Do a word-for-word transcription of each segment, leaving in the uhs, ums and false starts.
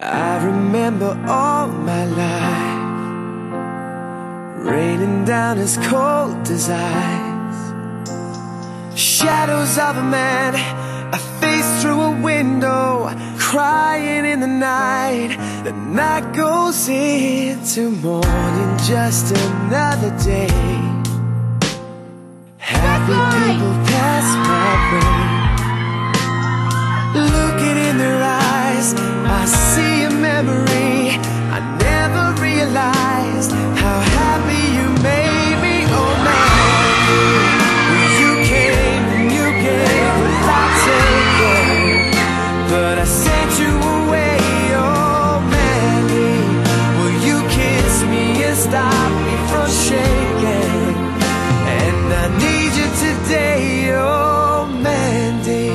I remember all my life raining down as cold as ice. Shadows of a man, a face through a window, crying in the night. The night goes into morning, just another day. Happy people pass my way, looking in their eyes, I see a memory. I never realized how happy you made me. Oh man, you came and you gave without taking, but I sent you away. Oh Mandy, will you kiss me and stop me from shaking? And I need you today, oh Mandy.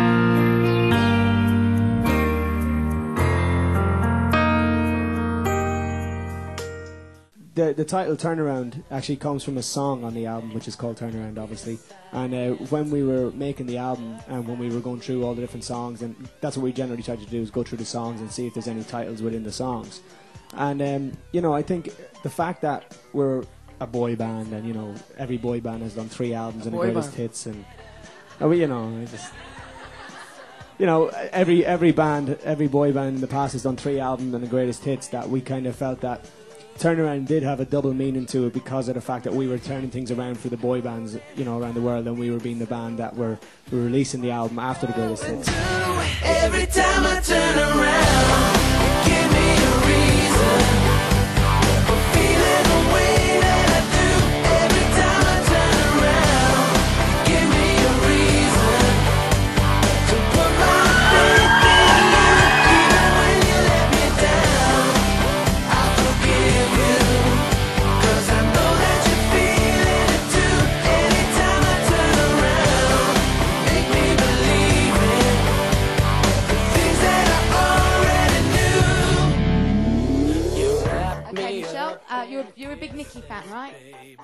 The, the title Turnaround actually comes from a song on the album, which is called Turnaround, obviously. And uh, when we were making the album and when we were going through all the different songs, and that's what we generally try to do, is go through the songs and see if there's any titles within the songs. And, um, you know, I think the fact that we're a boy band, and, you know, every boy band has done three albums and the greatest hits, and, oh, you know, I just... You know, every every band, every boy band in the past has done three albums and the greatest hits, that we kind of felt that Turnaround did have a double meaning to it because of the fact that we were turning things around for the boy bands, you know, around the world, and we were being the band that were, were releasing the album after the greatest hits. Every time I turn around, give me a reason for feeling the way that I do. Every time I turn around, give me a reason to put my faith in you. Even when you let me down, I'll forgive you, 'cause I know that you're feeling it too. Anytime I turn around, make me believe it, the things that I already knew. You wrap Okay, me Michelle, up. uh, you're, you're a big Nicki fan, right?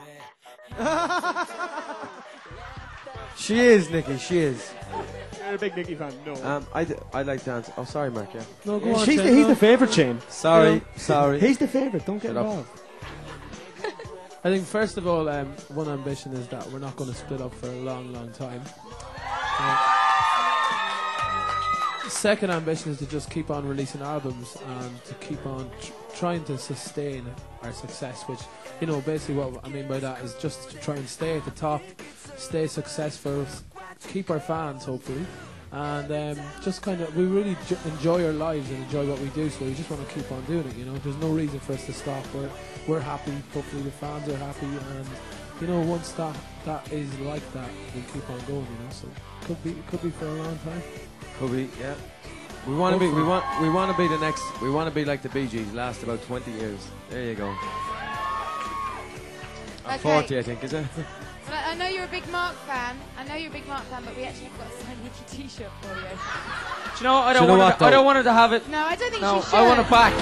She is, Nikki, she is. You're a big Nicki fan, no. Um, I, d I like dance. Oh, sorry, Mark, yeah. No, go on, She's Shane, the, he's no. the favourite, Shane. Sorry, sorry. He's the favourite, don't get Shut up. involved. I think first of all, um, one ambition is that we're not going to split up for a long, long time. Uh, second ambition is to just keep on releasing albums and to keep on tr trying to sustain our success, which, you know, basically what I mean by that is just to try and stay at the top, stay successful, keep our fans, hopefully, and um, just kind of, we really j enjoy our lives and enjoy what we do, so we just want to keep on doing it, you know. There's no reason for us to stop. We're, we're happy, hopefully the fans are happy, and, you know, once that that is like that, we keep on going, you know, so could be, could be for a long time. Could be, yeah. We want to be, we want, we want to be the next, we want to be like the Bee Gees, last about twenty years. There you go. Or Okay. forty, I think, is it? Well, I I know you're a big Mark fan. I know you're a big Mark fan, but we actually have got a signed Nicki t-shirt for you. Do you know? I Do don't you know want. what, Her to, I though? don't want her to have it. No, I don't think No, she should. I want it back.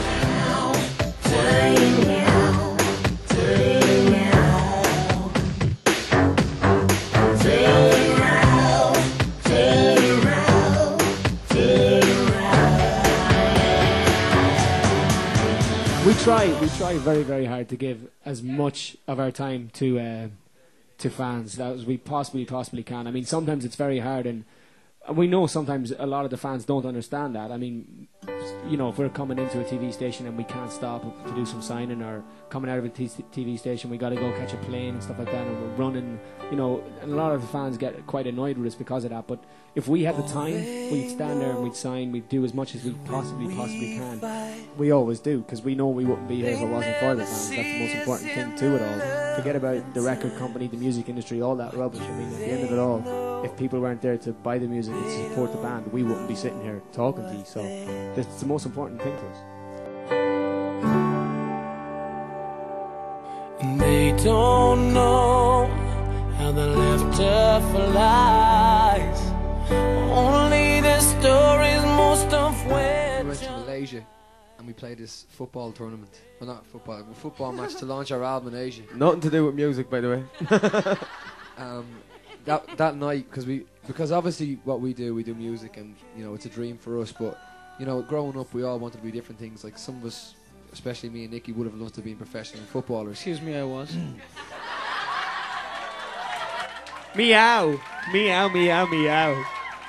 We try, we try very, very hard to give as much of our time to uh, to fans as we possibly, possibly can. I mean, sometimes it's very hard, and we know sometimes a lot of the fans don't understand that. I mean, you know, if we're coming into a T V station and we can't stop to do some signing, or coming out of a t TV station, we got to go catch a plane and stuff like that, and we're running, you know, and a lot of the fans get quite annoyed with us because of that. But if we had the time, we'd stand there and we'd sign, we'd do as much as we possibly, possibly can. We always do, because we know we wouldn't be here if it wasn't for the fans. That's the most important thing to it all. Forget about the record company, the music industry, all that rubbish. I mean, at the end of it all, if people weren't there to buy the music and to support the band, we wouldn't be sitting here talking to you. So that's the most important thing to us. They don't know how they left her for lies. Only the stories most of We which went to Malaysia and we played this football tournament. Well, not football, a football match to launch our album in Asia. Nothing to do with music, by the way. Um, that that night, because we because obviously what we do, we do music, and you know it's a dream for us. But you know, growing up, we all wanted to be different things. Like some of us, especially me and Nicky, would have loved to be professional footballers. Excuse me, I was. Meow, meow, meow, meow.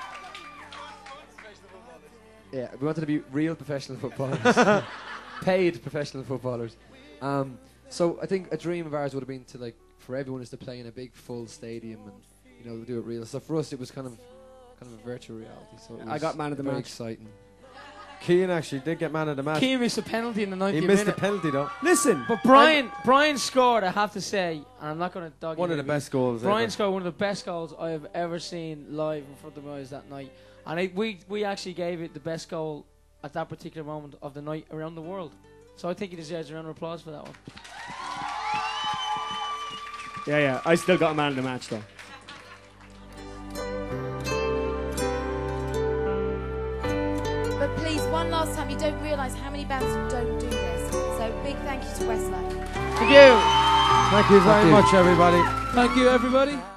Yeah, we wanted to be real professional footballers, paid professional footballers. Um, so I think a dream of ours would have been to, like, for everyone is to play in a big full stadium and, you know, do it real. So for us, it was kind of kind of a virtual reality. So it was I got man of the very match. exciting. Keane actually did get man of the match. Keane missed a penalty in the He ninetieth missed the minute. penalty though. Listen, But Brian, Brian scored, I have to say, and I'm not going to dog One you of the here, best goals Brian ever. scored one of the best goals I have ever seen live in front of my eyes that night. And I, we, we actually gave it the best goal at that particular moment of the night around the world. So I think he deserves a round of applause for that one. yeah, yeah. I still got a man of the match though. But please, one last time, you don't realise how many bands don't do this. So big thank you to Westlife. Thank you. Thank you very you. much, everybody. Thank you, everybody.